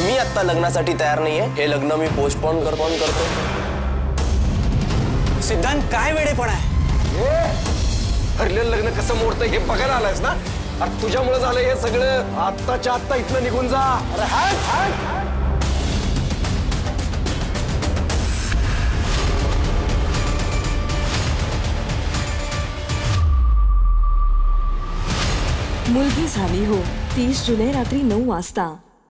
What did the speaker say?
मी आता लग्नासाठी तयार नाहीये. हे लग्न मी पोस्टपोन करतो. सिद्धांत काय वेडेपणा आहे. ठरलेलं लग्न कसं मोडतं हे बघायला आलायस ना. अरे तुझ्यामुळे झालं हे सगळं. आत्ताच्या आत्ता इथनं निघून जा. अरे हाय मुलगी झाली हो 30 जुलै रात्री 9 वाजता.